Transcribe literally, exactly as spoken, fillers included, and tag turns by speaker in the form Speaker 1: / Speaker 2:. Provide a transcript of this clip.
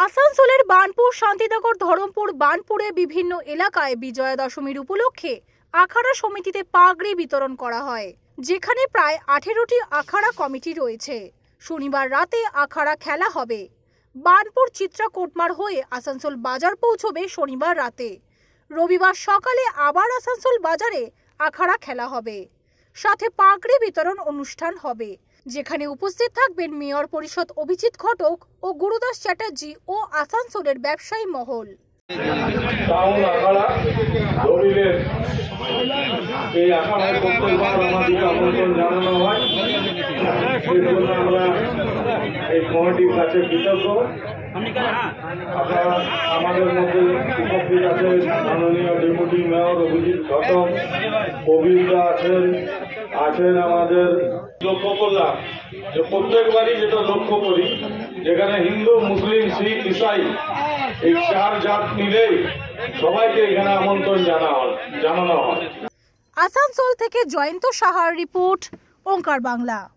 Speaker 1: আসানসোলের বার্নপুর, শান্তিনগর, ধরমপুর, বার্নপুরে বিভিন্ন এলাকায় বিজয়া দশমীর উপলক্ষে আখাড়া সমিতিতে পাগড়ি বিতরণ করা হয়, যেখানে প্রায় আঠেরোটি আখাড়া কমিটি রয়েছে। শনিবার রাতে আখাড়া খেলা হবে। বার্নপুর চিত্রাকোটমার হয়ে আসানসোল বাজার পৌঁছবে শনিবার রাতে। রবিবার সকালে আবার আসানসোল বাজারে আখাড়া খেলা হবে, সাথে পাগড়ি বিতরণ অনুষ্ঠান হবে, যেখানে উপস্থিত থাকবেন মেয়র পরিষদ অভিজিৎ ঘটক ও গুরুদাস চ্যাটার্জি ও আসানসোলের ব্যবসায়ী মহল।
Speaker 2: এই আখাড়ায় প্রত্যেকবার আমাদেরকে আমন্ত্রণ জানানো হয়, সেই জন্য আমরা এই কমিটির কাছে কৃতজ্ঞ। আপনারা আমাদের মধ্যে উপস্থিত আছেন মাননীয় ডেপুটি মেয়র অভিজিৎ ঘটক, কবিরদা আছেন আছেন আমাদের। লক্ষ্য করলাম যে প্রত্যেকবারই যেটা লক্ষ্য করি, যেখানে হিন্দু, মুসলিম, শিখ, ইসাই এই চার জাত মিলেই সবাইকে এখানে আমন্ত্রণ জানা হয় জানানো হয়।
Speaker 1: আসানসোল থেকে জয়ন্ত সাহার রিপোর্ট, ওঙ্কার বাংলা।